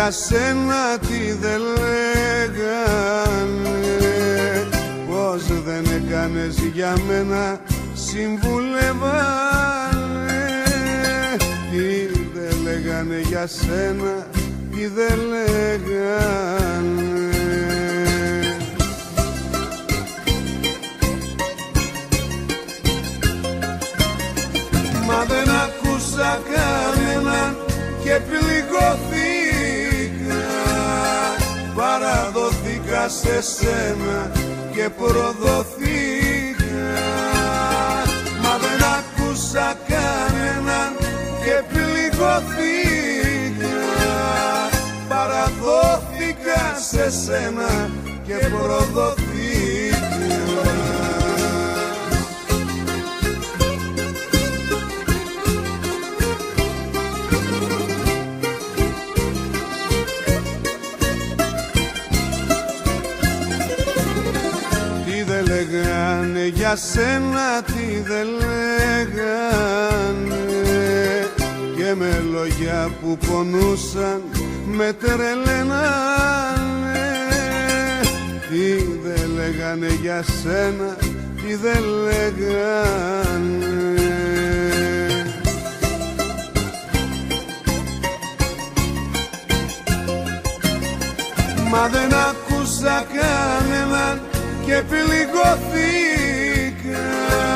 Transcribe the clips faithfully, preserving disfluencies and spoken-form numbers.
για σένα τι δεν λέγανε, πως δεν έκανες για μένα συμβουλεύανε. Τι δεν λέγανε για σένα, τι δεν λέγανε. Μα δεν ακούσα κανέναν και πληγωθήκα, παραδοθήκα σε σένα και προδοθήκα. Μα δεν ακούσα κανέναν και πληγωθήκα, παραδόθηκα σε σένα και προδοθήκα. Λέγανε για σένα, τι δεν λέγανε, και με λόγια που πονούσαν με τρελαίνανε. Τι δεν λέγανε για σένα, τι δεν λέγανε. Μα δεν άκουσα κανέναν και πληγωθήκα,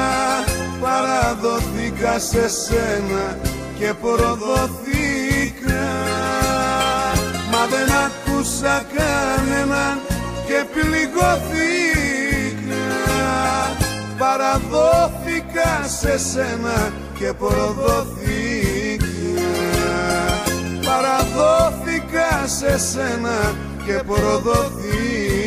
παραδοθήκα σε σένα και προδοθήκα. Μα δεν άκουσα κανέναν και πληγωθήκα, παραδόθηκα σε σένα και προδοθήκα. Παραδόθηκα σε σένα και προδοθήκα.